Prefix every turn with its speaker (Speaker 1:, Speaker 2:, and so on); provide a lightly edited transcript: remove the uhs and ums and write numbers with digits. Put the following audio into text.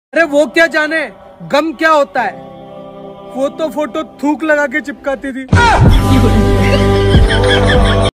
Speaker 1: अरे वो क्या जाने गम क्या होता है, वो तो फोटो थूक लगा के चिपकाती थी।